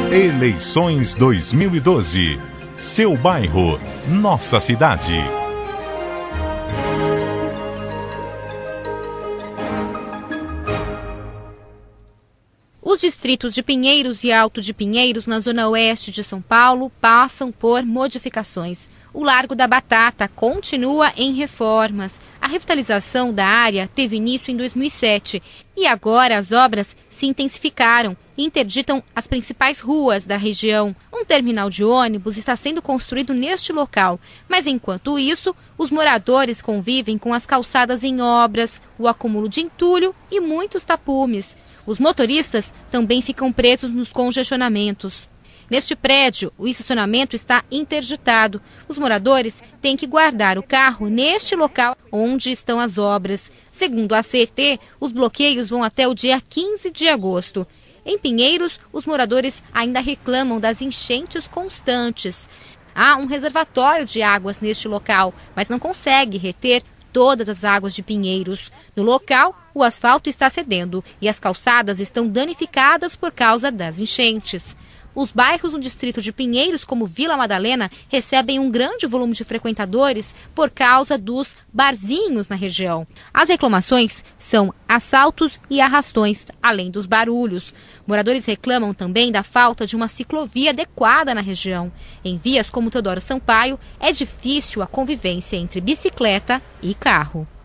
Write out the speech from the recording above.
Eleições 2012. Seu bairro, nossa cidade. Os distritos de Pinheiros e Alto de Pinheiros, na zona oeste de São Paulo, passam por modificações. O Largo da Batata continua em reformas. A revitalização da área teve início em 2007 e agora as obras se intensificaram e interditam as principais ruas da região. Um terminal de ônibus está sendo construído neste local, mas enquanto isso, os moradores convivem com as calçadas em obras, o acúmulo de entulho e muitos tapumes. Os motoristas também ficam presos nos congestionamentos. Neste prédio, o estacionamento está interditado. Os moradores têm que guardar o carro neste local onde estão as obras. Segundo a CET, os bloqueios vão até o dia 15 de agosto. Em Pinheiros, os moradores ainda reclamam das enchentes constantes. Há um reservatório de águas neste local, mas não consegue reter todas as águas de Pinheiros. No local, o asfalto está cedendo e as calçadas estão danificadas por causa das enchentes. Os bairros no distrito de Pinheiros, como Vila Madalena, recebem um grande volume de frequentadores por causa dos barzinhos na região. As reclamações são assaltos e arrastões, além dos barulhos. Moradores reclamam também da falta de uma ciclovia adequada na região. Em vias como Teodoro Sampaio, é difícil a convivência entre bicicleta e carro.